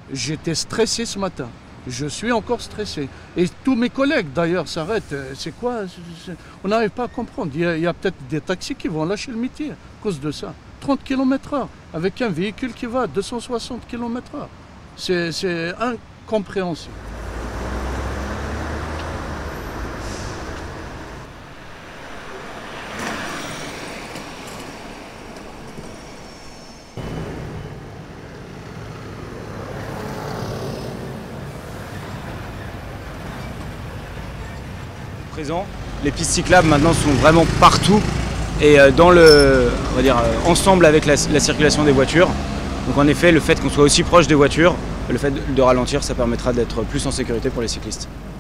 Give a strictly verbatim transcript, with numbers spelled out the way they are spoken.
J'étais stressé ce matin. Je suis encore stressé. Et tous mes collègues d'ailleurs s'arrêtent. C'est quoi? On n'arrive pas à comprendre. Il y a, a peut-être des taxis qui vont lâcher le métier à cause de ça. trente kilomètres heure avec un véhicule qui va à deux cent soixante kilomètres heure. C'est incompréhensible. Présent. Les pistes cyclables maintenant sont vraiment partout et dans le, on va dire, ensemble avec la, la circulation des voitures. Donc en effet, le fait qu'on soit aussi proche des voitures, le fait de ralentir, ça permettra d'être plus en sécurité pour les cyclistes.